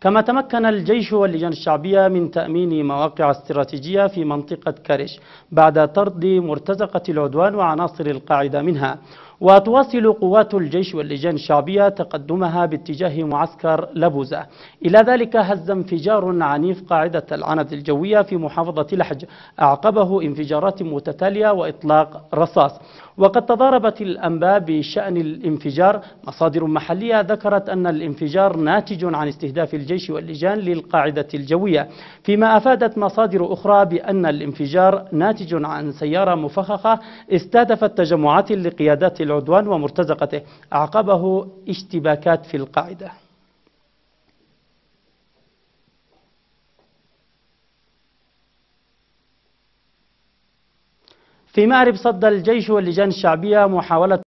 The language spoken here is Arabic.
كما تمكن الجيش واللجان الشعبية من تأمين مواقع استراتيجية في منطقة كرش بعد طرد مرتزقة العدوان وعناصر القاعدة منها. وتواصل قوات الجيش واللجان الشعبية تقدمها باتجاه معسكر لبوزة. إلى ذلك هز انفجار عنيف قاعدة العند الجوية في محافظة لحج، أعقبه انفجارات متتالية وإطلاق رصاص. وقد تضاربت الأنباء بشأن الانفجار. مصادر محلية ذكرت أن الانفجار ناتج عن استهداف الجيش واللجان للقاعدة الجوية، فيما أفادت مصادر أخرى بأن الانفجار ناتج عن سيارة مفخخة استهدفت تجمعات لقيادات العدوان ومرتزقته، أعقبه اشتباكات في القاعدة. في مأرب صد الجيش واللجان الشعبية محاولة